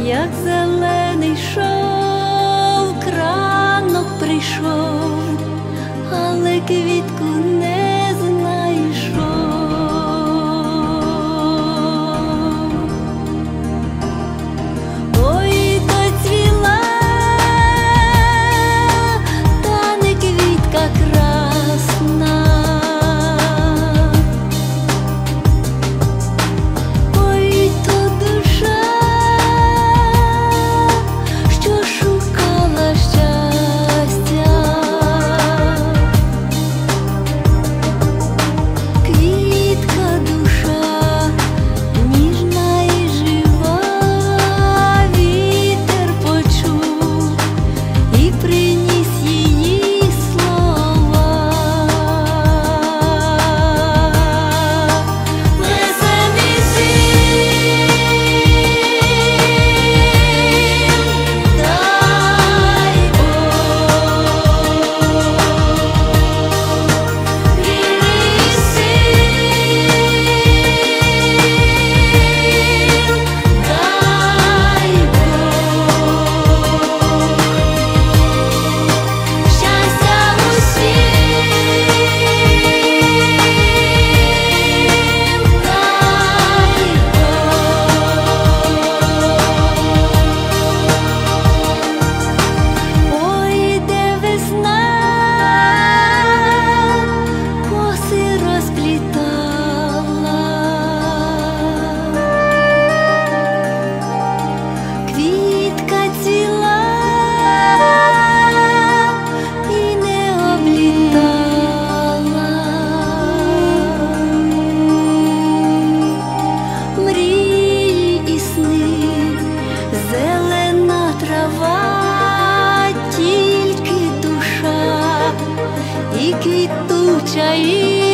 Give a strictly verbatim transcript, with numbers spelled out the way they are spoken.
як зелений шов, кранок прийшов, але квітку не знайшов. Ой, доцвіла, та не квітка красна. Ой, то душа, що шукала щастя. Квітка душа, ніжна і жива, вітер почув і приніс її слова. Несе сил, дай Бог, віри і сил, дай Бог, щастя усім, дай Бог. Ой, де весна коси розплітала, квітка цвіла і не облітала. Мрії і сни, зелена трава, тільки душа і квітуча і